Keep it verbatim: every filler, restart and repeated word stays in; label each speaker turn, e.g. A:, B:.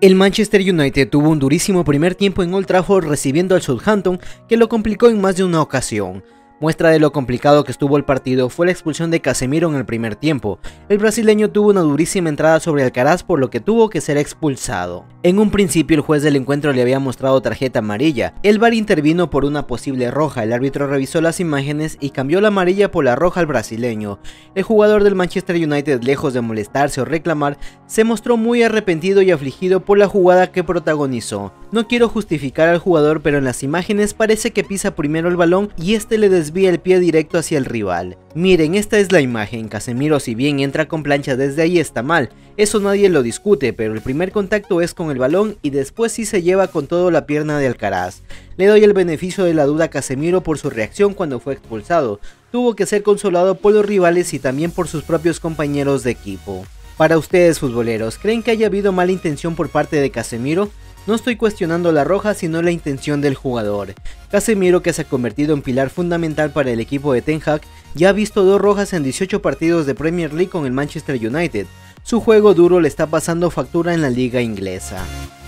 A: El Manchester United tuvo un durísimo primer tiempo en Old Trafford recibiendo al Southampton, que lo complicó en más de una ocasión. Muestra de lo complicado que estuvo el partido fue la expulsión de Casemiro en el primer tiempo. El brasileño tuvo una durísima entrada sobre Alcaraz, por lo que tuvo que ser expulsado. En un principio el juez del encuentro le había mostrado tarjeta amarilla. El V A R intervino por una posible roja. El árbitro revisó las imágenes y cambió la amarilla por la roja al brasileño. El jugador del Manchester United, lejos de molestarse o reclamar, se mostró muy arrepentido y afligido por la jugada que protagonizó. No quiero justificar al jugador, pero en las imágenes parece que pisa primero el balón y este le desvía el pie directo hacia el rival. Miren, esta es la imagen. Casemiro, si bien entra con plancha desde ahí, está mal. Eso nadie lo discute, pero el primer contacto es con el balón y después sí se lleva con todo la pierna de Alcaraz. Le doy el beneficio de la duda a Casemiro por su reacción cuando fue expulsado. Tuvo que ser consolado por los rivales y también por sus propios compañeros de equipo. Para ustedes, futboleros, ¿creen que haya habido mala intención por parte de Casemiro? No estoy cuestionando la roja, sino la intención del jugador. Casemiro, que se ha convertido en pilar fundamental para el equipo de Ten Hag, ya ha visto dos rojas en dieciocho partidos de Premier League con el Manchester United. Su juego duro le está pasando factura en la liga inglesa.